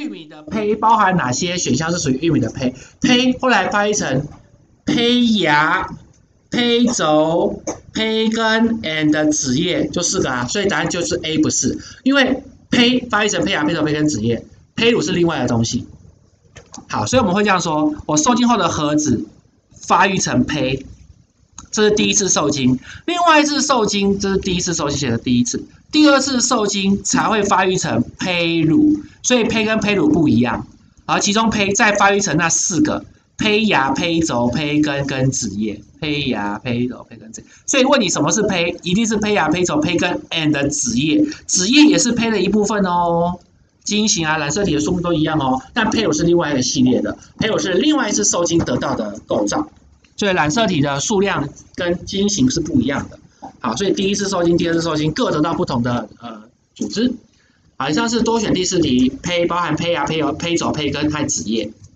玉米的胚包含哪些选项是属于玉米的胚？胚后来翻译成胚芽、胚轴、胚根 and 子叶，就4个啊，所以答案就是 A 不是，因为胚翻译成胚芽、胚轴、胚根、子叶，胚乳是另外的东西。好，所以我们会这样说：我受精后的核子发育成胚，这是第一次受精；另外一次受精，这是第一次受精写的第一次，第二次受精才会发育成胚乳，所以胚跟胚乳不一样。而其中胚再发育成那4个。胚芽、胚轴、胚根跟子叶，胚芽、胚轴、胚根、子叶。所以问你什么是胚，一定是胚芽、胚轴、胚根 and 子叶，子叶也是胚的一部分哦。基因型啊、染色体的数目都一样哦，但胚乳是另外一个系列的，胚乳是另外一次受精得到的构造，所以染色体的数量跟基因型是不一样的。好，所以第一次受精、第二次受精各得到不同的组织。好，以上是多选第4题，胚包含胚芽、胚轴、胚根和子叶。